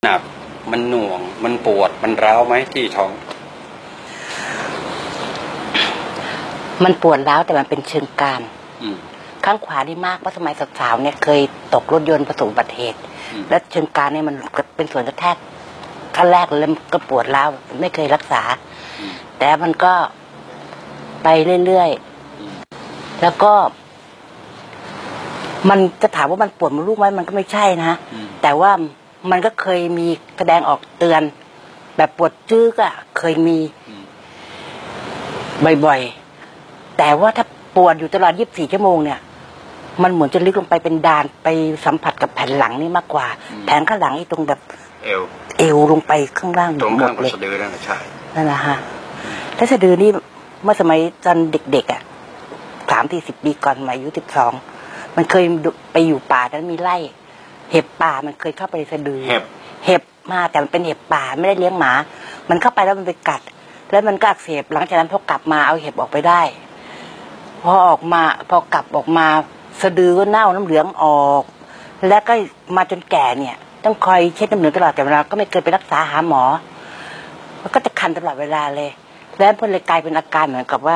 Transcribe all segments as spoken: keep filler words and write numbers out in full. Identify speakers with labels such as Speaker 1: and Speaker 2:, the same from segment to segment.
Speaker 1: นักมันหน่วงมันปวดมันร้าวไหมที่ท้อง
Speaker 2: มันปวดร้าวแต่มันเป็นเชิงกรานข้างขวานี่มากเพราะสมัยสาวๆเนี่ยเคยตกรถยนต์ประสบอุบัติเหตุและเชิงกรานเนี่ยมันเป็นส่วนกระแทกขั้นแรกเลยก็ปวดร้าวไม่เคยรักษาแต่มันก็ไปเรื่อยๆแล้วก็มันจะถามว่ามันปวดมันลูกไหมมันก็ไม่ใช่นะแต่ว่ามันก็เคยมีแสดงออกเตือนแบบปวดจื้อก็เคยมีบ่อยๆแต่ว่าถ้าปวดอยู่ตลอดยี่สิบสี่ชั่วโมงเนี่ยมันเหมือนจะลึกลงไปเป็นดานไปสัมผัสกับแผ่นหลังนี่มากกว่าแผ่นข้างหลังไอ้ตรงแบบ
Speaker 1: เอว
Speaker 2: เอวลงไปข้างล่าง
Speaker 1: ตรงข้างสะดือนั่นแหละใช่
Speaker 2: นั่นแหละฮะถ้าสะดือนี่เมื่อสมัยตอนเด็กๆอ่ะสามสี่สิบปีก่อนมาอายุสิบสองมันเคยไปอยู่ป่าแล้วมีไร่เห็บป่ามันเคยเข้าไปในสะดือ
Speaker 1: เห็บ
Speaker 2: เห็บมาแต่มันเป็นเห็บป่าไม่ได้เลี้ยงหมามันเข้าไปแล้วมันไปกัดแล้วมันก็อักเสบหลังจากนั้นพอกลับมาเอาเห็บออกไปได้พอออกมาพอกลับออกมาสะดือก็เน่าน้ำเหลืองออกแล้วก็มาจนแก่เนี่ยต้องคอยเช็ดน้ำเหลืองตลอดแต่เวลาก็ไม่เคยไปรักษาหาหมอมันก็จะคันตลอดเวลาเลยแล้วมันเลยกลายเป็นอาการเหมือนกับว่า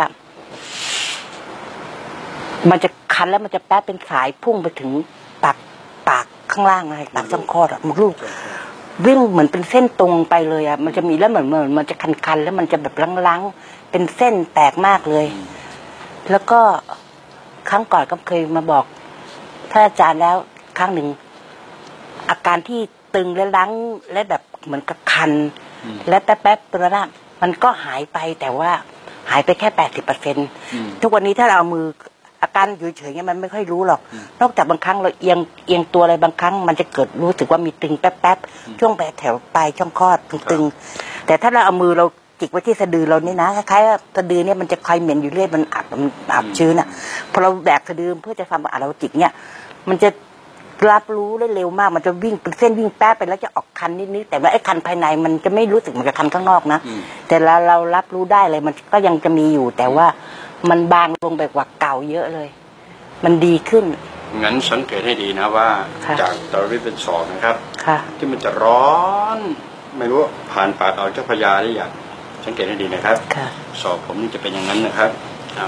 Speaker 2: มันจะคันแล้วมันจะแป๊บเป็นสายพุ่งไปถึงปากปากข้างล่างอะไรปากช่องคลอดอะมดลูกวิ่งเหมือนเป็นเส้นตรงไปเลยอะมันจะมีแล้วเหมือนเหมือนมันจะคันๆแล้วมันจะแบบล้างๆเป็นเส้นแตกมากเลยแล้วก็ครั้งก่อนก็เคยมาบอกท่านอาจารย์แล้วครั้งหนึ่งอาการที่ตึงและล้างและแบบเหมือนกับคันและแป๊บๆตัวนั้นมันก็หายไปแต่ว่าหายไปแค่แปดสิบเปอร์เซ็นต์ทุกวันนี้ถ้าเราเอามืออาการอยู่เฉยๆเนี่ยมันไม่ค่อยรู้หรอกนอกจากบางครั้งเราเอียงเอียงตัวอะไรบางครั้งมันจะเกิดรู้สึกว่ามีตึงแป๊บๆช่วงแถวปลายช่องคลอดตึงๆแต่ถ้าเราเอามือเราจิกไว้ที่สะดือเรานี่นะคล้ายๆสะดือเนี่ยมันจะคอยเหม็นอยู่เรื่อยมันอับมันอับชื้นอ่ะพอเราแบกสะดือเพื่อจะทำอะไรเราจิกเนี่ยมันจะรับรู้ได้เร็วมากมันจะวิ่งเป็นเส้นวิ่งแป๊บไปแล้วจะออกคันนิดๆแต่ว่าไอ้คันภายในมันจะไม่รู้สึกเหมือนกับคันข้างนอกนะแต่เราเรารับรู้ได้เลยมันก็ยังจะมีอยู่แต่ว่ามันบางลงแบบกว่าเก่าเยอะเลยมันดีขึ้น
Speaker 1: งั้นสังเกตให้ดีนะว่าจากตอนนี้เป็นสองนะครับที่มันจะร้อนไม่รู้ผ่านปากเอาเจ้าพญาได้อย่างสังเกตให้ดีนะครับสอบผมนี่จะเป็นอย่างนั้นนะครับเอา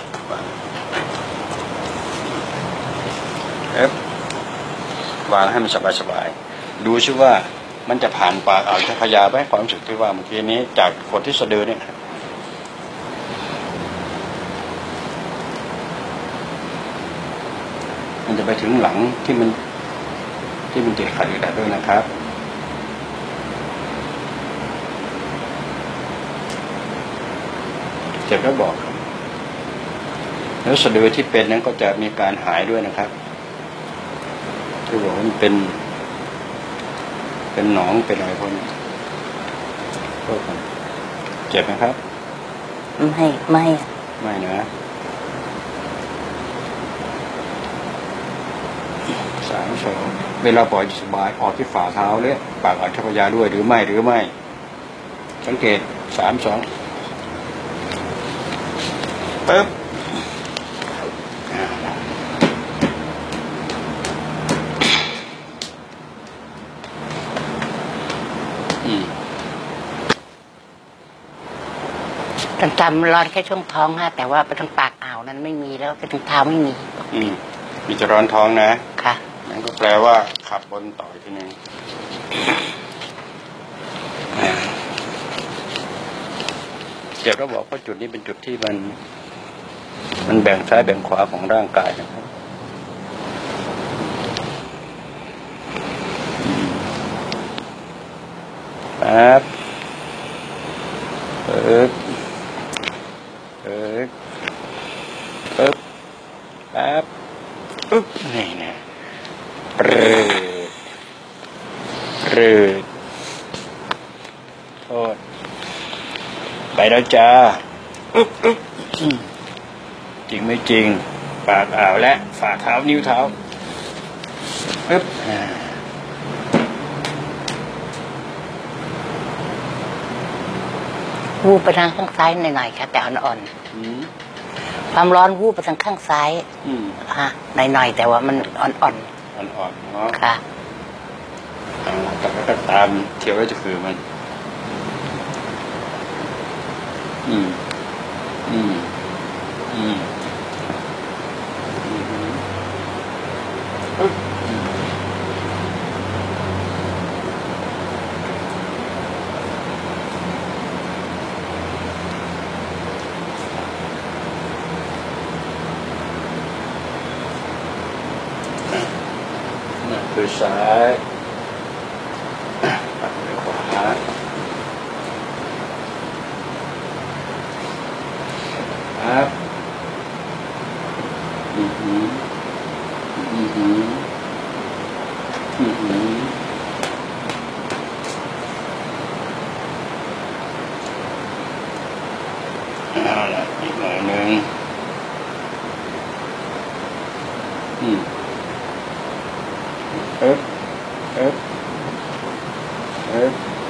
Speaker 1: เอฟวางให้มันสบายๆดูซิว่ามันจะผ่านปากเอาเจ้าพญาไหมความรู้สึกที่ว่าเมื่อกี้นี้จากกดที่สะดือเนี่ยมันจะไปถึงหลังที่มันที่มันติดขัดอยู่ได้ด้วยนะครับเจ็บแล้วบอกแล้วสะดือที่เป็นนั้นก็จะมีการหายด้วยนะครับที่บอกว่ามันเป็นเป็นหนองเป็นอะไรพวกนี้ก็เจ็บไหมครับ
Speaker 2: ไม่ไม่
Speaker 1: ไม่นะสามสองเวลาปล่อยสบายออกที่ฝ่าเท้าเลยปากอัจฉริยะด้วยหรือไม่หรือไม่สังเกตสามสองปึ๊บ
Speaker 2: จำร้อนแค่ช่วงท้องฮะแต่ว่าไปทางปากอ่าวนั้นไม่มีแล้วไปทางเท้าไม่มี
Speaker 1: อืมมีจะร้อนท้องนะ
Speaker 2: ค่ะ
Speaker 1: นั่นก็แปลว่าขับบนต่ออีกทีนึงเจ็บแล้วบอกว่าจุดนี้เป็นจุดที่มันมันแบ่งซ้ายแบ่งขวาของร่างกายนะครับปั๊บเอ๊บเอ๊บเอ๊บปั๊บอึ๊บนี่นะเปรดเปรดโทษไปแล้วจ้าอึ๊บอึ๊บจริงไม่จริงปากอ่าวและฝ่าเท้านิ้วเท้าอึ๊บ
Speaker 2: วูบไปทางข้างซ้ายหน่อยๆค่ะแต่อ่อนๆความร้อนวูบไปทางข้างซ้ายฮะหน่อยๆแต่ว่ามันอ่อนๆ
Speaker 1: อ่อนๆเนาะ
Speaker 2: ค่ะ
Speaker 1: ต่แล้วก็ตามเที่ยวไว้จะคือมันอืมอืมอืมคือซ้ายปัดไปขวาครับอือหืออือหืออือหือเอาละอีกหน่อยหนึ่งอืมเอ๊ะเอ๊ะเอ๊ะ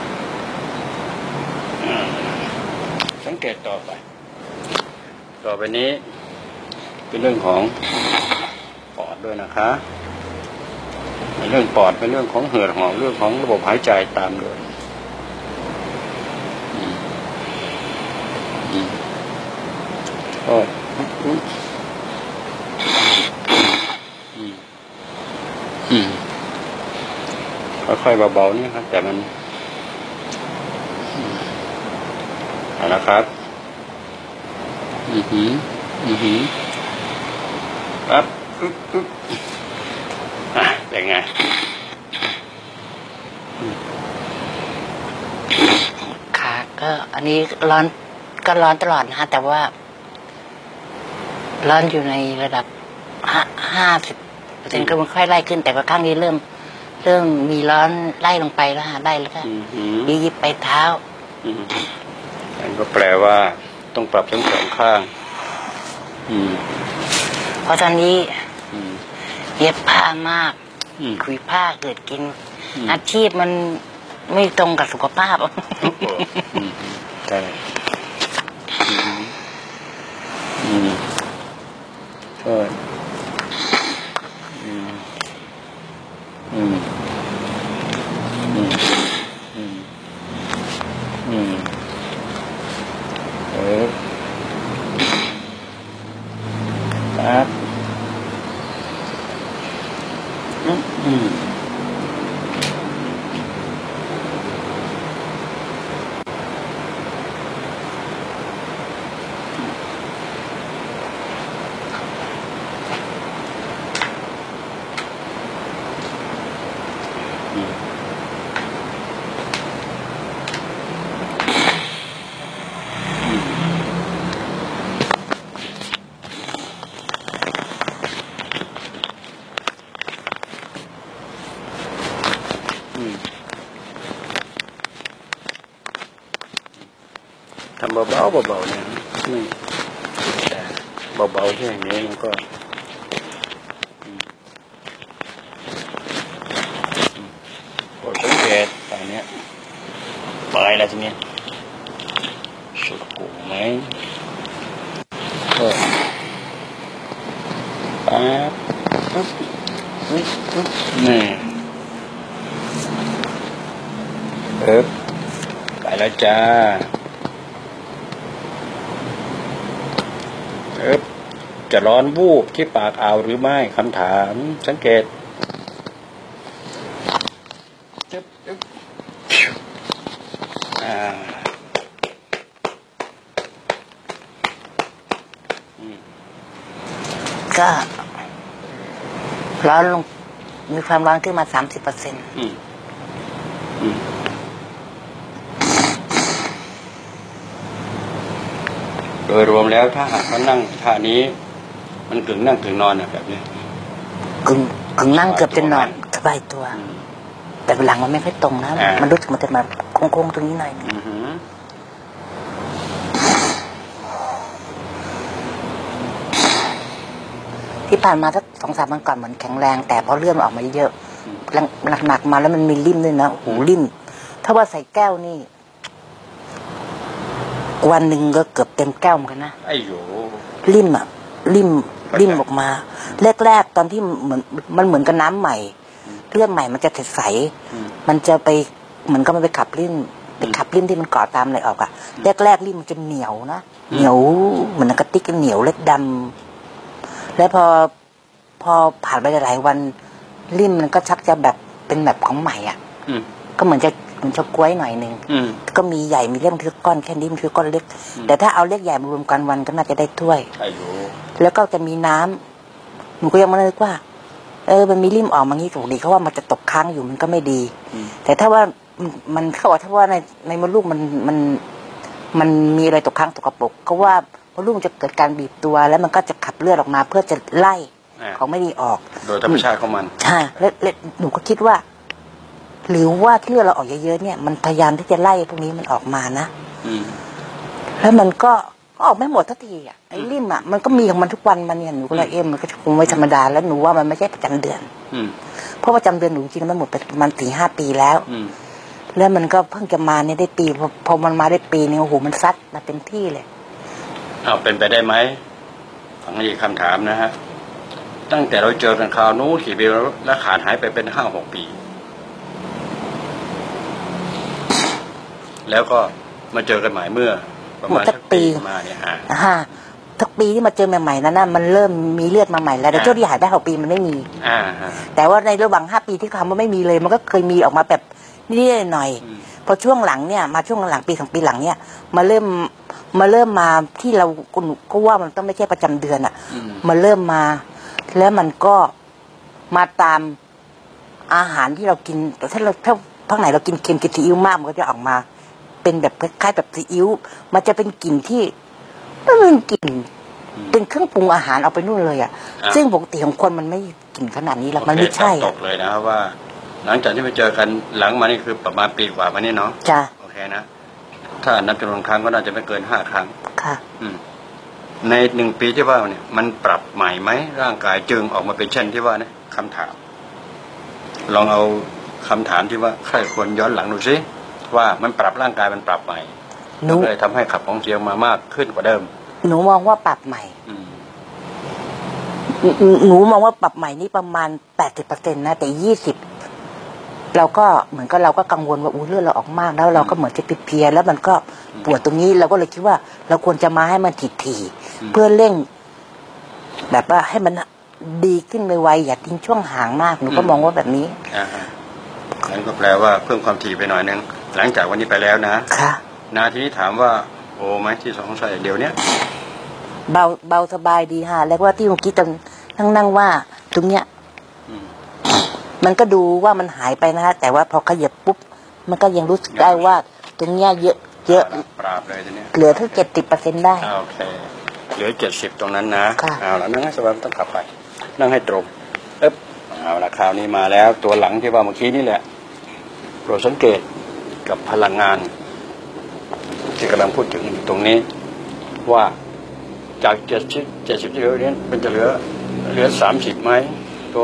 Speaker 1: สังเกตต่อไปต่อไปนี้เป็นเรื่องของปอดด้วยนะคะเป็นเรื่องปอดเป็นเรื่องของเหือดหอบเรื่องของระบบหายใจตามด้วยโอ้อืมค่อยๆเบาๆนี่ครับแต่มันเอาละครับอือหืออือหือปั๊บอึ๊บอึ๊บอ่ะเป็นไง
Speaker 2: ค่ะก็อันนี้ร้อนก็ร้อนตลอดนะฮะแต่ว่าร้อนอยู่ในระดับห้าห้าสิบเปอร์เซ็นต์ก็มันค่อยไล่ขึ้นแต่ว่าข้างนี้เริ่มเริ่มมีร้อนไล่ลงไปแล้วฮะไล่แล้วก็ยิบไปเท้า
Speaker 1: นั่นก็แปลว่าต้องปรับทั้งสองข้าง
Speaker 2: เพราะตอนนี้เย็บผ้ามากคุยผ้าเกิดกินอาชีพมันไม่ตรงกับสุขภาพ
Speaker 1: ใช่ใช่อืมอืมอืมอืมอืมเออครับอืมอืมทำเบาๆเบาๆเนี่ยนี่แต่เบาๆแค่นี้มันก็โอ้สังเกตตอนนี้ปลายแล้วทีนี้สุดกุ่มไหมก็ปั๊บปึ๊บปึ๊บปึ๊บนี่เอ๊บไปแล้วจ้าเอ๊บจะร้อนวูบที่ปากอ่าวหรือไม่คำถามสังเกตจึ๊บจึ๊บอ่า
Speaker 2: ก็ร้อนลงมีความร้อนขึ้นมาสามสิบเปอร์เซ็นต์
Speaker 1: โดยรวมแล้วถ้าหากเขานั่งท่านี้มันกึ่งนั่งกึ่งนอนอะแบบนี้
Speaker 2: กึ่งกึ่งนั่งเกือบจะนอนสบายตัวแต่หลังมันไม่ค่อยตรงนะมันรู้สึกมันจะมาโค้งๆตรงนี้หน่อยที่ผ่านมาสักสองสามวันก่อนเหมือนแข็งแรงแต่พอเลื่อนออกมาเยอะหนักๆมาแล้วมันมีริ่มด้วยนะหูริ่มถ้าว่าใส่แก้วนี่วันหนึ่งก็เกือบเต็มแก้วเหมือนกันนะ
Speaker 1: ไอ้โห
Speaker 2: ริ่มอ่ะริ่มริ่มออกมาแรกๆตอนที่เหมือนมันเหมือนกับน้ำใหม่เลือดใหม่มันจะใสมันจะไปเหมือนก็มันไปขับลิ้นไปขับลิ้นที่มันเกาะตามอะไรออกอะแรกแรกลิ้นมันจะเหนียวนะเหนียวเหมือนกระติกเหนียวเล็ดดำแล้วพอพอผ่านไปหลายวันลิ้นมันก็ชักจะแบบเป็นแบบของใหม่อ่ะก็เหมือนจะเหมือนจะกล้วยหน่อยนึงก็มีใหญ่มีเล็กมีก้อนแค่นี้มันคือก้อนเล็กแต่ถ้าเอาเล็กใหญ่มารวมกันวันก็น่าจะได้ถ้วยแล้วก็จะมีน้ำหนูก็ยังไม่นึกว่าเออมันมีริมออกมางี้ถูกดีเขาว่ามันจะตกค้างอยู่มันก็ไม่ดีแต่ถ้าว่ามันเขาบอกถ้าว่าในในมดลูกมันมันมันมีอะไรตกค้างตกกระปกก็ว่ามดลูกจะเกิดการบีบตัวแล้วมันก็จะขับเลือดออกมาเพื่อจะไล่ของไม่ดีออก
Speaker 1: โดยธรรมชาติของมัน
Speaker 2: ใช่แล้วหนูก็คิดว่าหรือว่าที่เลือดเราออกเยอะๆเนี่ยมันพยายามที่จะไล่พวกนี้มันออกมานะแล้วมันก็ออกไม่หมดทันทีอ่ะไอ้ริ่มอ่ะมันก็มีของมันทุกวันมันเนี่ยหนูก็เลยเอ็มมันก็คงไม่ธรรมดาแล้วหนูว่ามันไม่ใช่ประจำเดือนเพราะประจำเดือนหนูจริงๆมันหมดไปประมาณสี่ห้าปีแล้วแล้วมันก็เพิ่งจะมาเนี่ยได้ปีพอพอมันมาได้ปีนึงโอ้โหมันซัดมาเต็มที่เลย
Speaker 1: เอาเป็นไปได้ไหมฟังอีกคำถามนะฮะตั้งแต่เราเจอกันคราวนู้นกี่ปีแล้วขาดหายไปเป็นห้าหกปีแล้วก็มาเจอกันใหม่เมื่อประมาณสักปีมาเนี่ยฮะ
Speaker 2: ฮะทุกปีที่มาเจอใหม่ๆนั้นน่ะมันเริ่มมีเลือดมาใหม่แล้วแต่ช่วงที่หายไปหกปีมันไม่มี
Speaker 1: อ่า
Speaker 2: แต่ว่าในระหว่างห้าปีที่คำว่าไม่มีเลยมันก็เคยมีออกมาแบบนิดหน่อยพอช่วงหลังเนี่ยมาช่วงหลังปีสองปีหลังเนี่ยมาเริ่มมาเริ่มมาที่เราก็ว่ามันต้องไม่ใช่ประจำเดือนอ่ะมาเริ่มมาแล้วมันก็มาตามอาหารที่เรากินถ้าเราถ้าภาคไหนเรากินเค็มกินซีอิ๊วมากมันก็จะออกมาเป็นแบบคล้ายๆแบบซีอิ๊วมันจะเป็นกลิ่นที่มันเป็นกลิ่นเป็นเครื่องปรุงอาหารเอาไปนู่นเลยอ่ะซึ่งปกติของคนมันไม่กลิ่นขนาดนี้หรอกมันไม่ใช่
Speaker 1: ตกเลยนะว่าหลังจากที่ไปเจอกันหลังมานี่คือประมาณปีกว่ามานี่เนาะ
Speaker 2: จ้ะ
Speaker 1: โอเคนะถ้านับจำนวนครั้งก็น่าจะไม่เกินห้าครั้ง
Speaker 2: ค่ะ
Speaker 1: อืมในหนึ่งปีที่ว่าเนี่ยมันปรับใหม่ไหมร่างกายจึงออกมาเป็นเช่นที่ว่าเนี่ยคำถามลองเอาคำถามที่ว่าใครควรย้อนหลังดูซิว่ามันปรับร่างกายมันปรับใหม่ก็เลยทำให้ขับของเสียงมามากขึ้นกว่าเดิม
Speaker 2: หนูมองว่าปรับใหม่หนูมองว่าปรับใหม่นี่ประมาณแปดสิบเปอร์เซ็นต์นะแต่ยี่สิบเราก็เหมือนกับเราก็กังวลว่าอู้เลือดเราออกมากแล้วเราก็เหมือนจะเพียๆแล้วมันก็ปวดตรงนี้เราก็เลยคิดว่าเราควรจะมาให้มันถี่ๆเพื่อเร่งแบบว่าให้มันดีขึ้นไวๆอย่าทิ้งช่วงห่างมากหนูก็มองว่าแบบนี้
Speaker 1: อ่านั่นก็แปลว่าเพิ่มความถี่ไปหน่อยนึงหลังจากวันนี้ไปแล้วนะ
Speaker 2: ค่ะ
Speaker 1: นาทีนี้ถามว่าโอ้ไหมที่สองใส่เดี๋ยวนี้
Speaker 2: เบาเบาสบายดีฮะแล้วว่าที่เมื่อกี้ตอนนั่งนั่งว่าตรงเนี้ยมันก็ดูว่ามันหายไปนะฮะแต่ว่าพอขยับปุ๊บมันก็ยังรู้สึกได้ว่าตรงเนี้ยเยอะเยอะ
Speaker 1: ปราบเลยตรงเนี้ย
Speaker 2: เหลือแค่เจ็ดสิบเปอร์เซ็นต์ได้
Speaker 1: โอเคเหลือเจ็ดสิบตรงนั้นนะเอาละนั่งให้สบายต้องกลับไปนั่งให้ตรงเอ๊บเอาละคราวนี้มาแล้วตัวหลังที่ว่าเมื่อกี้นี่แหละโปรดสังเกตกับพลังงานที่กำลังพูดถึงตรงนี้ว่าจากเจ็ดสิบเจ็ดสิบที่เหลือนี้มันจะเหลือเหลือสามสิบไหมก็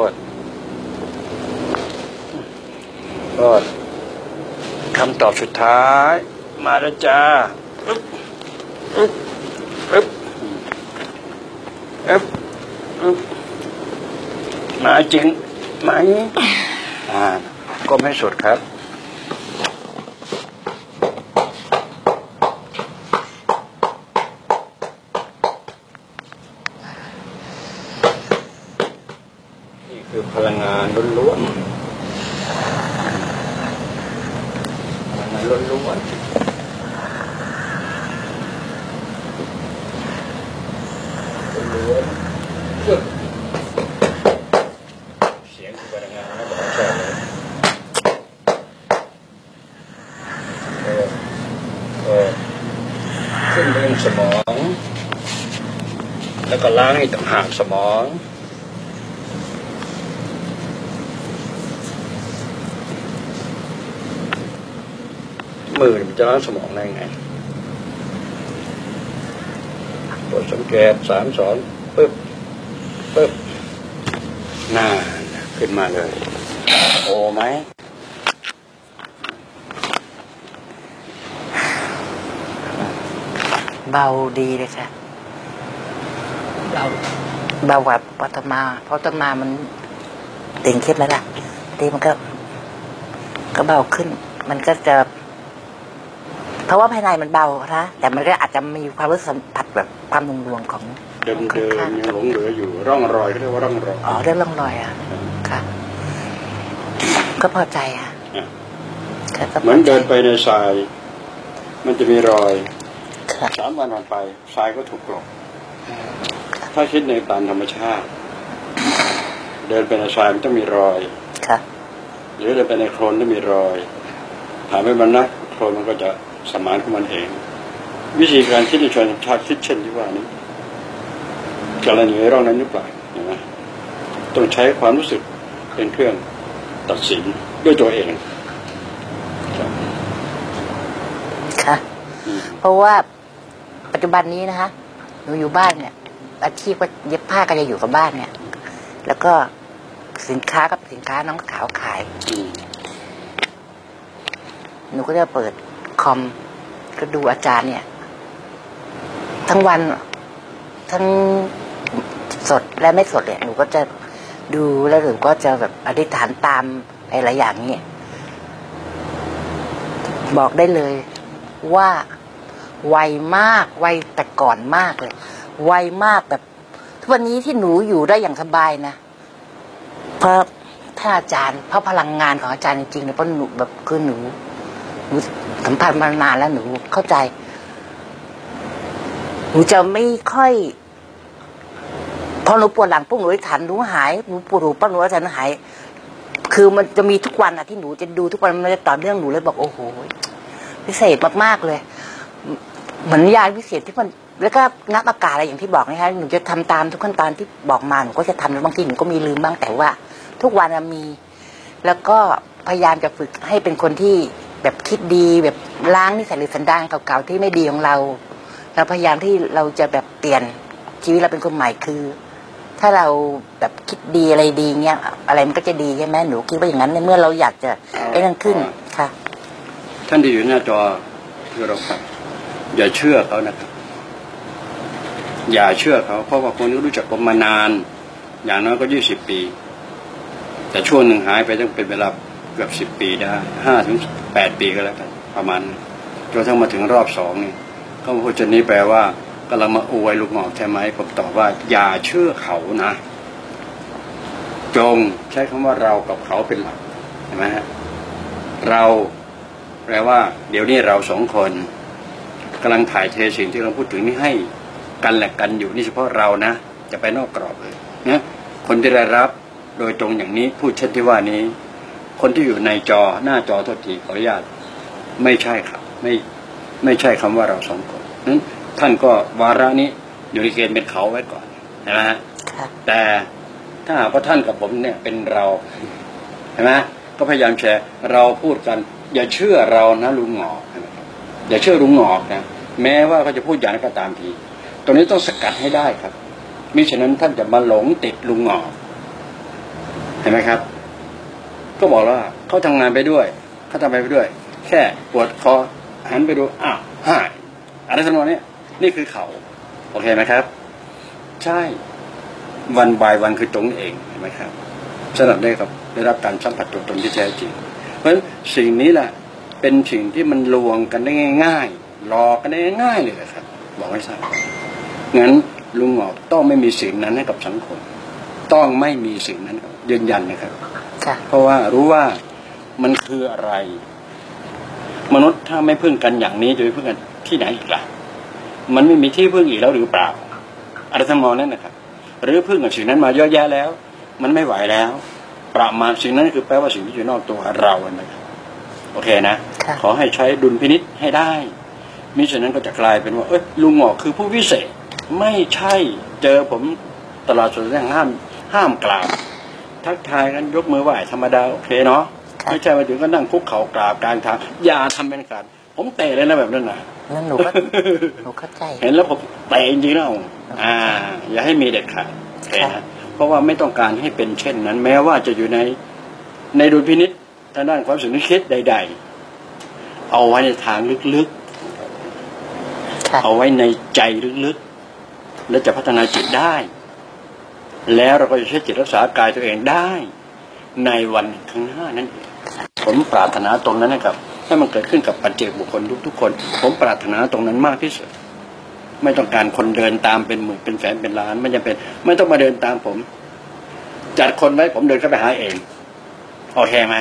Speaker 1: ก็คำตอบสุดท้ายมาแล้วจ้าอึ๊บอึ๊บอึ๊บอึ๊บอึ๊บมาจริงไหมอ่าก้มให้สุดครับนี่คือพลังงานล้วนๆล้วนล้วนล้วนเสียงคือพลังงานนะบอกแช่เลยเออเออขึ้นเรื่องสมองแล้วก็ล้างให้ต่างหากสมองมือมันจะล้างสมองได้ไงโปรดสังเกตสามสอนปึ๊บปึ๊บหน้าขึ้นมาเลยโอ้ไหม
Speaker 2: เบาดีเลยค่ะเบาเบากว่าปัตมาเพราะปัตมามันเต็งเคล็ดแล้วล่ะแทีมันก็ก็เบาขึ้นมันก็จะเพราะว่าภายในมันเบานะแต่มันก็อาจจะมีความรู้สึกสัมผัสแบบความนุ่มรวงของ
Speaker 1: เดิมเดิมยังหลงเหลืออยู่ร่องรอยเขาเรียกว่าร่องรอย
Speaker 2: อ๋อเรื่องร่องรอยอ่ะค่ะก็พอใจอ่ะ
Speaker 1: เหมือนเดินไปในทรายมันจะมีรอยสามวันผ่านไปทรายก็ถูกกลบถ้าคิดในตามธรรมชาติเดินไปในทรายมันต้องมีรอยหรือเดินไปในโคลนต้องมีรอยถามให้มันนะโคลนมันก็จะสมานของมันเองวิธีการคิดในเชิงชาติคิดเช่นที่ว่านี้กรณีร่องนั้นหรือเปล่าเห็นไหมต้องใช้ความรู้สึกเป็นเครื่องตัดสินด้วยตัวเอง
Speaker 2: ค่ะเพราะว่าปัจจุบันนี้นะคะหนูอยู่บ้านเนี่ยอาชีพก็เย็บผ้าก็จะอยู่กับบ้านเนี่ยแล้วก็สินค้ากับสินค้าน้องขาวขายหนูก็จะเปิดคอมก็ดูอาจารย์เนี่ยทั้งวันทั้งสดและไม่สดเนี่ยหนูก็จะดูแล้วหนูก็จะแบบอธิษฐานตามอะไรอย่างนี้บอกได้เลยว่าไวมากไวแต่ก่อนมากเลยไวมากแบบทุกวันนี้ที่หนูอยู่ได้อย่างสบายนะเพราะท่านอาจารย์เพราะพลังงานของอาจารย์จริงๆเลยเพราะหนูแบบคือหนูหนูสัมผัสมานานแล้วหนูเข้าใจหนูจะไม่ค่อยพอหนูปวดหลังปุ๊บหนูอธิษฐานหนูหายหนูปวดหูปั๊บหนูอธิษฐานหายคือมันจะมีทุกวันอะที่หนูจะดูทุกวันมันจะต่อเนื่องหนูเลยบอกโอ้โหพิเศษมากๆเลยเหมือนยาพิเศษที่มันแล้วก็นักอากาศอะไรอย่างที่บอกนะคะหนูจะทำตามทุกขั้นตอนที่บอกมาหนูก็จะทำแล้วบางทีหนูก็มีลืมบ้างแต่ว่าทุกวันมี แล้วก็พยายามจะฝึกให้เป็นคนที่แบบคิดดีแบบล้างนิสัยหรือสันดานเก่าๆที่ไม่ดีของเราเราพยายามที่เราจะแบบเปลี่ยนชีวิตเราเป็นคนใหม่คือถ้าเราแบบคิดดีอะไรดีเงี้ยอะไรมันก็จะดีใช่ไหมหนูคิดว่าอย่างนั้นในเมื่อเราอยากจะได้นั่นขึ้นค่ะ
Speaker 1: ท่านที่อยู่หน้าจอคือเราครับอย่าเชื่อเขานะครับอย่าเชื่อเขาเพราะว่าคนที่รู้จักผมมานานอย่างน้อยก็ยี่สิบปีแต่ช่วงหนึ่งหายไปต้องเป็นเวลาเกือบสิบปีได้ห้าถึงแปดปีก็แล้วกันประมาณจนทั้งมาถึงรอบสองนี่คำพูดชนี้แปลว่ากำลังมาอวยลูกหมอกใช่ไหมผมตอบว่าอย่าเชื่อเขานะจงใช้คำว่าเรากับเขาเป็นหลักเห็นไหมฮะเราแปลว่าเดี๋ยวนี้เราสองคนกำลังถ่ายเทสิ่งที่เราพูดถึงนี่ให้กันและกันอยู่นี่เฉพาะเรานะจะไปนอกกรอบเลยนะคนที่ได้รับโดยตรงอย่างนี้พูดเช่นที่ว่านี้คนที่อยู่ในจอหน้าจอโทษทีขออนุญาตไม่ใช่ครับไม่ไม่ใช่คำว่าเราสองคนนั้นท่านก็วาระนี้อยู่ในเกณฑ์เป็นเขาไว้ก่อนนะฮะแต่ถ้าหากว่าท่านกับผมเนี่ยเป็นเราเห็นไหมก็พยายามแชร์เราพูดกันอย่าเชื่อเรานะลุงหงอกอย่าเชื่อลุงหงอกนะแม้ว่าเขาจะพูดอย่างนั้นก็ตามทีตรงนี้ต้องสกัดให้ได้ครับมิฉะนั้นท่านจะมาหลงติดลุงหงอกเห็นไหมครับก็บอกว่าเขาทำงานไปด้วยเขาทำไปด้วยแค่ปวดคอหันไปดูอ้าวหายอะไรทั้งหมดนี้นี่คือเขาโอเคไหมครับใช่วันบายวันคือตรงนี้เองเห็นไหมครับสำหรับได้ครับได้รับการสัมผัสตัวตนที่แท้จริงเพราะฉะนั้นสิ่งนี้แหละเป็นสิ่งที่มันลวงกันได้ง่ายๆหลอกกันได้ง่ายเลยครับบอกให้ทราบงั้นลุงหงอกต้องไม่มีสิ่งนั้นให้กับสังคมต้องไม่มีสิ่งนั้นยืนยันนะครับเพราะว่ารู้ว่ามันคืออะไรมนุษย์ถ้าไม่พึ่งกันอย่างนี้จะไปพึ่งกันที่ไหนอีกล่ะมันไม่มีที่พึ่งอีกแล้วหรือเปล่าอะไรทั้งหมดนั่นนะครับหรือพึ่งกับสิ่งนั้นมาเยอะแยะแล้วมันไม่ไหวแล้วประมาณสิ่งนั้นคือแปลว่าสิ่งที่อยู่นอกตัวเรานะครับโอเคนะขอให้ใช้ดุลพินิจให้ได้มิฉะนั้นก็จะกลายเป็นว่าเอ้ยลุงหงอกคือผู้วิเศษไม่ใช่เจอผมตลอดจนห้ามห้ามกล่าวทักทายกันยกมือไหว้ธรรมดาโอเคเนาะไม่ใช่มาถึงก็นั่งคุกเข่ากราบกลางทางอย่าทำเป็นการผมเตะเลยนะแบบนั้นนะ
Speaker 2: นั่นหนูก็หนูเข้าใจ
Speaker 1: เห็นแล้วผมเตะจริงๆแล้วอ่าอย่าให้มีเด็ดขาดโอเคนะเพราะว่าไม่ต้องการให้เป็นเช่นนั้นแม้ว่าจะอยู่ในในดุลพินิจทางด้านความสึกนึกคิดใดๆเอาไว้ในทางลึกๆเอาไว้ในใจลึกๆและจะพัฒนาจิตได้แล้วเราก็จะใช้จิตรักษากายตัวเองได้ในวันข้างหน้านั้นผมปรารถนาตรงนั้นนะครับให้มันเกิดขึ้นกับปัจเจกบุคคลทุกๆคนผมปรารถนาตรงนั้นมากที่สุดไม่ต้องการคนเดินตามเป็นหมื่นเป็นแสนเป็นล้านไม่จำเป็นไม่ต้องมาเดินตามผมจัดคนไว้ผมเดินเข้าไปหาเองโอเคไหม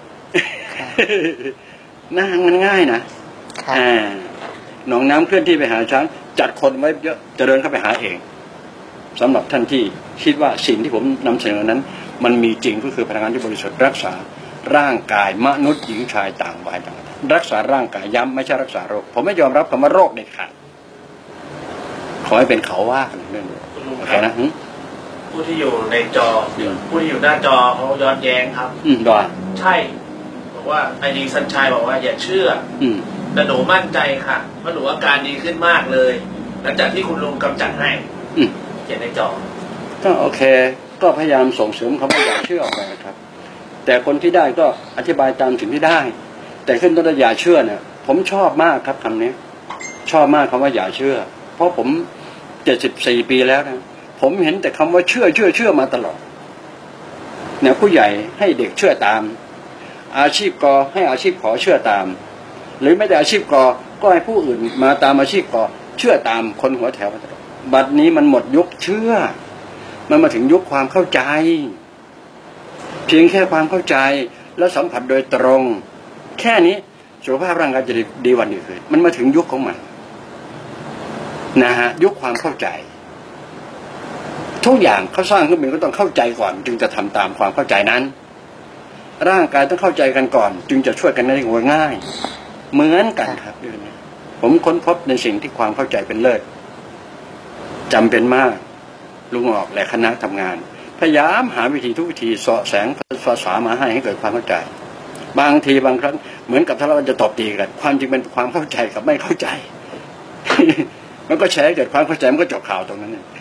Speaker 1: นั่งมันง่ายนะอ่าหนองน้ำเคลื่อนที่ไปหาช้างจัดคนไว้เยอะจะเดินเข้าไปหาเองสำหรับท่านที่คิดว่าสิ่งที่ผมนำเสนอนั้นมันมีจริงก็คือพลังงานที่บริสุทธิ์รักษาร่างกายมนุษย์หญิงชายต่างวัยต่างรักษาร่างกายย้ำไม่ใช่รักษาโรคผมไม่ยอมรับคำว่าโรคเด็ดขาดขอให้เป็นเขาว่ากันเรื่องนี้โอเคนะ
Speaker 3: ผู้ที่อยู่ในจอผู้ที่อยู่หน้าจอเขาย้อนแย้งครับ
Speaker 1: อืมด้วย
Speaker 3: ใช่บอกว่าไอดีสัญชัยบอกว่าอย่าเชื่ออืมแต่หนูมั่นใจค่ะว่าหนูอาการดีขึ้นมากเลยหลังจากที่คุณลุงกำจัดให้อืมเขียนในจอ
Speaker 1: ก็โอเคก็พยายามส่งเสริมคำว่าอย่าเชื่อออกไปนะครับแต่คนที่ได้ก็อธิบายตามสิ่งที่ได้แต่ขึ้นต้นอย่าเชื่อเนี่ยผมชอบมากครับคำนี้ชอบมากคำว่าอย่าเชื่อเพราะผมเจ็ดสิบสี่ปีแล้วนะผมเห็นแต่คำว่าเชื่อเชื่อเชื่อมาตลอดเนี่ยผู้ใหญ่ให้เด็กเชื่อตามอาชีพกอให้อาชีพขอเชื่อตามหรือไม่แต่อาชีพกอก็ให้ผู้อื่นมาตามอาชีพกอเชื่อตามคนหัวแถวมาตลอดบัดนี้มันหมดยุคเชื่อมันมาถึงยุคความเข้าใจเพียงแค่ความเข้าใจแล้วสัมผัสโดยตรงแค่นี้สุขภาพร่างกายจะดีวันดีคืนมันมาถึงยุคของมันนะฮะยุคความเข้าใจทุกอย่างเขาสร้างขึ้นมาก็ต้องเข้าใจก่อนจึงจะทำตามความเข้าใจนั้นร่างกายต้องเข้าใจกันก่อนจึงจะช่วยกันได้ง่ายเหมือนกันครับเรื่องนี้ผมค้นพบในสิ่งที่ความเข้าใจเป็นเลิศจำเป็นมากลุงออกและคณะทำงานพยายามหาวิธีทุกวิธีเสาะแสงภาษามาให้ให้เกิดความเข้าใจบางทีบางครั้งเหมือนกับถ้าเราจะตบตีกันความจริงเป็นความเข้าใจกับไม่เข้าใจ มันก็แชร์เกิดความเข้าใจมันก็จบข่าวตรงนั้นเนี่ย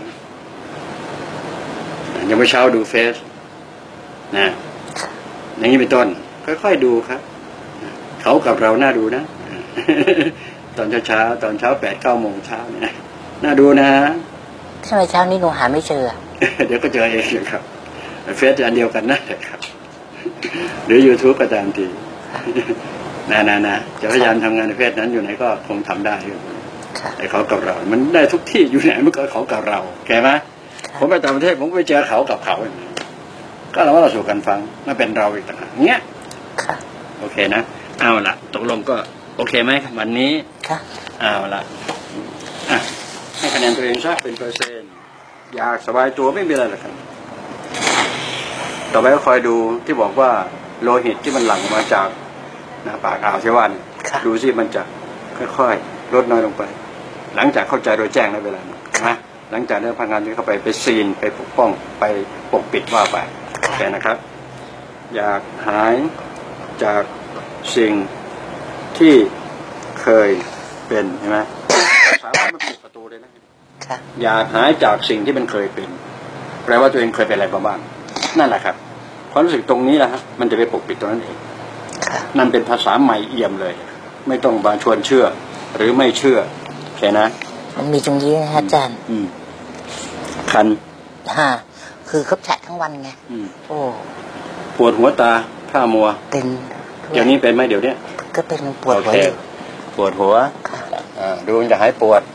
Speaker 1: ยังไม่เช้าดูเฟซนะอย่างนี้เป็นต้นค่อยๆดูครับเขากับเราน่าดูนะตอนเช้าๆตอนเช้าแปดเก้าโมงเช้าเนี่ยน่าดูนะ
Speaker 2: ทำไมเช้านี้หนูหาไม่เจอ
Speaker 1: เดี๋ยวก็เจอเองเลยครับเฟซอันเดียวกันนะครับหรือ YouTube ก็ตามทีนะนะนะจะพยายามทำงานในเฟซนั้นอยู่ไหนก็คงทำได้ไอ้เขากับเรามันได้ทุกที่อยู่ไหนมันก็เขากับเราแก่ไหมผมไปต่างประเทศผมไปเจอเขากับเขาอย่างนี้ก็เราว่าเราสู่กันฟังนั่นเป็นเราอีกต่างหากเงี้ยโอเคนะเอาละตกลงก็โอเคไหมวันนี้เอาละอ่ะให้คะแนนตัวเองสักเป็นเปอร์เซ็นต์อยากสบายตัวไม่มีอะไรหรอกครับต่อไปก็คอยดูที่บอกว่าโลหิตที่มันหลั่งมาจากนะปากอ่าวเทวันดูสิมันจะค่อยๆลดน้อยลงไปหลังจากเข้าใจโดยแจ้งในเวลานะหลังจากนั้นพนักงานที่เข้าไปไปซีนไปปกป้องไปปกปิดว่าไปแค่นะครับอยากหายจากสิ่งที่เคยเป็นใช่ไหมสามารถมาปิดประตูได้นะอยากหายจากสิ่งที่มันเคยเป็นแปลว่าตัวเองเคยเป็นอะไรบ้างนั่นแหละครับความรู้สึกตรงนี้แหละฮะมันจะไปปกปิดตรงนั้นเองนั่นเป็นภาษาใหม่เอี่ยมเลยไม่ต้องมาชวนเชื่อหรือไม่เชื่อแค่นะ
Speaker 2: มันมีตรงนี้นะอาจารย์
Speaker 1: คัน
Speaker 2: ฮะคือเขาแฉะทั้งวันไงโอ้
Speaker 1: ปวดหัวตาผ้ามัว
Speaker 2: เป็น
Speaker 1: อย่างนี้เป็นไหมเดี๋ยวนี้
Speaker 2: ก็เป็นปวดหัว
Speaker 1: ปวดหัวดูมันจะหายปวด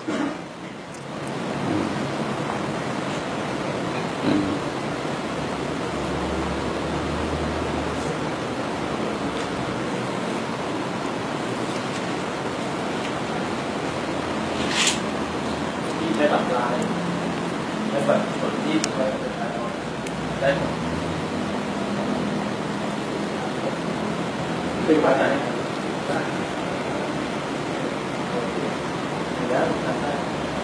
Speaker 3: ไม่หลับลายไม่แบบคนที่ไปเป็นการนอนได้หมดเป็นวันไหนแล้วทำได้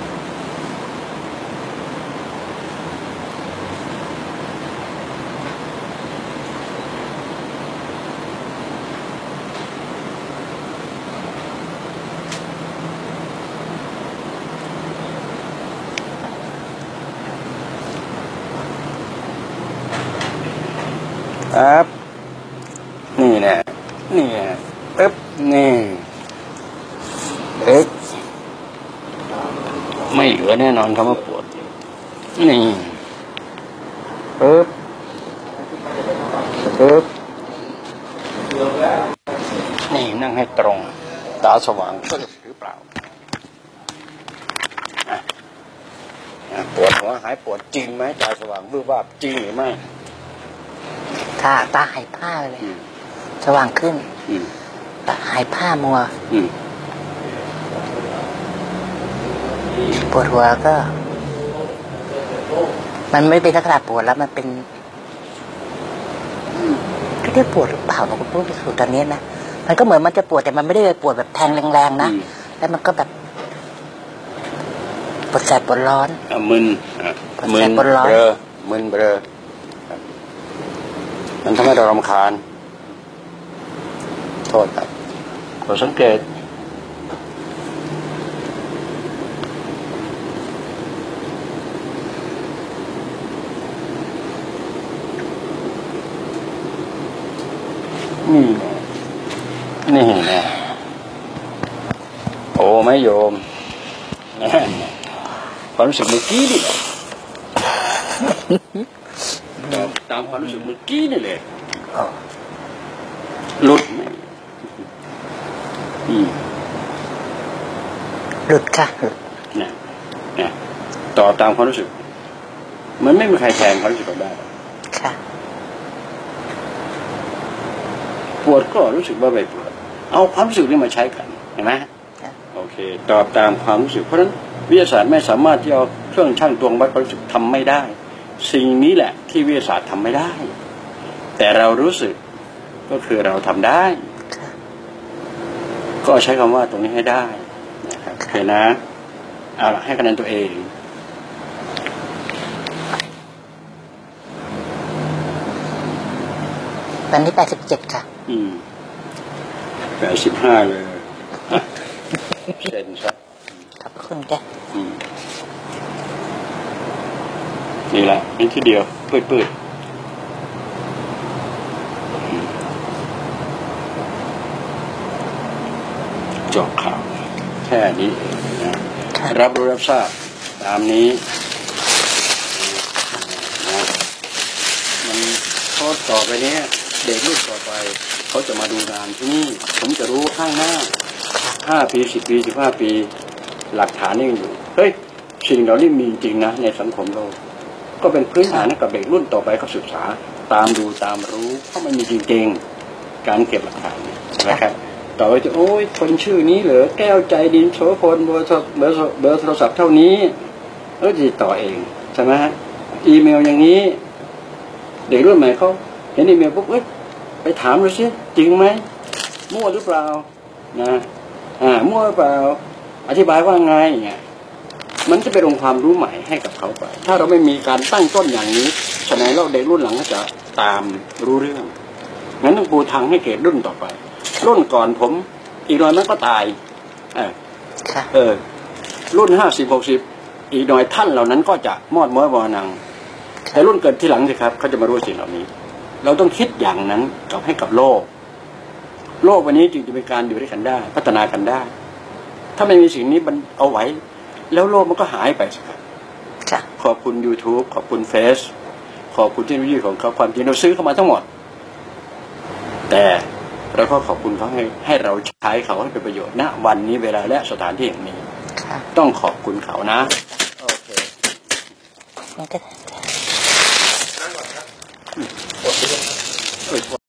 Speaker 1: ครับนี่แน่นี่ปึ๊บนี่เอ๊ะไม่เหลือแน่นอนคำว่าปวดนี่ปึ๊บปึ๊บตาสว่างก็จะหรือเปล่าปวดหัวหายปวดจริงไหมตาสว่างบื้อว่าจริงหรือไม่
Speaker 2: ค่ะตาหายผ้าเลยสว่างขึ้นตาหายผ้ามัวปวดหัวก็มันไม่เป็นลักษณะปวดแล้วมันเป็นก็ได้ปวดหรือเปล่าเราก็พูดไม่ถูกตอนนี้นะมันก็เหมือนมันจะปวดแต่มันไม่ได้ปวดแบบแทงแรงๆนะแล้วมันก็แบบปวดแสบปวดร้อน
Speaker 1: มึนมึนเบลอมึนเบลอมันทำให้เรารำคาญโทษครับเราสังเกตนี่นี่นะโอ้ไม่โยมความรู้สึกเมื่อกี้นี่ตามความรู้สึกเมื่อกี้นี่เลยหลุดไหม
Speaker 2: หลุดค่ะ
Speaker 1: เนี่ยเนี่ยต่อตามความรู้สึกมันไม่มีใครแทนความรู้สึกเราได้
Speaker 2: ค่ะ
Speaker 1: ปวดก็รู้สึกว่าไม่ปวดเอาความรู้สึกนี้มาใช้กันเห็นไหมโอเคตอบตามความรู้สึกเพราะฉะนั้นวิทยาศาสตร์ไม่สามารถที่เอาเครื่องชั่งตวงวัดความรู้สึกทำไม่ได้สิ่งนี้แหละที่วิทยาศาสตร์ทำไม่ได้แต่เรารู้สึกก็คือเราทำได้ก็ใช้คำว่าตรงนี้ให้ได้นะครับโอเคนะเอาละให้คะแนนตัวเอง
Speaker 2: ตอนนี้แปดสิบเจ็ดค่ะ
Speaker 1: อืมแปดสิบห้าเลยเซนซะ
Speaker 2: ขอบคุณจ้ะ
Speaker 1: นี่แหละนี่ทีเดียวปืดปืดจบข่าวแค่นี้นะรับรู้รับทราบตามนี้นะมันโทษต่อไปนี้เด็กรุ่นต่อไปเขาจะมาดูงานที่นี่ผมจะรู้ข้างหน้าห้าปีสิบปีสิบห้าปีหลักฐานนี่อยู่เฮ้ยสิ่งเหล่านี้มีจริงนะในสังคมเราก็เป็นพื้นฐานให้กับเด็กรุ่นต่อไปเขาศึกษาตามดูตามรู้เพราะมันมีจริงๆการเก็บหลักฐานนะครับต่อไปจะโอ้ยคนชื่อนี้เหรอแก้วใจดินโสพลเบอร์เบอร์เบอร์โทรศัพท์เท่านี้เออติดต่อเองใช่ไหมฮะอีเมลอย่างนี้เด็กรุ่นใหม่เขาเห็นอีเมลปุ๊บเอ้ยไปถามดูสิจริงไหมมั่วหรือเปล่านะอ่ามั่วหรือเปล่าอธิบายว่าไงเนี่ยมันจะเป็นองค์ความรู้ใหม่ให้กับเขาไปถ้าเราไม่มีการตั้งต้นอย่างนี้ฉะนั้นเราเด็กรุ่นหลังก็จะตามรู้เรื่องงั้นต้องปูทางให้เกิดรุ่นต่อไปรุ่นก่อนผมอีกหน่อยมันก็ตายเออเออรุ่นห้าสิบหกสิบอีกหน่อยท่านเหล่านั้นก็จะมอดม้อยวานังแต่รุ่นเกิดที่หลังสิครับเขาจะมารู้สิ่งเหล่านี้เราต้องคิดอย่างนั้นกับให้กับโลกโลกวันนี้จึงจะเป็นการอยู่ด้วยกันได้พัฒนากันได้ถ้าไม่มีสิ่งนี้มันเอาไว้แล้วโลกมันก็หายไปสิครับขอบคุณ YouTube ขอบคุณเฟซขอบคุณเทคโนโลยีของเขาความจริงเราซื้อเข้ามาทั้งหมดแต่เราก็ขอบคุณเขาให้ให้เราใช้เขาให้เป็นประโยชน์ณวันนี้เวลาและสถานที่แห่งนี้ต้องขอบคุณเขานะโอเคนั่งก่อนครับ